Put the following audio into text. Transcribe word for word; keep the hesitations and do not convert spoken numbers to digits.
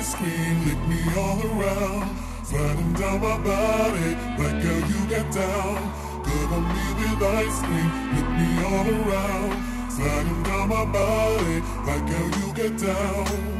ice cream, lick me all around, sliding down my body, like how you get down. Cover me with ice cream, lick me all around, sliding down my body, like how you get down.